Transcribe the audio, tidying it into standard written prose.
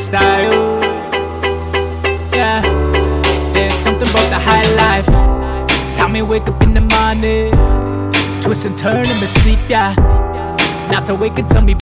lifestyles. Yeah, there's something about the high life. It's time me wake up in the morning, twist and turn in my sleep, yeah. Not to wake and tell me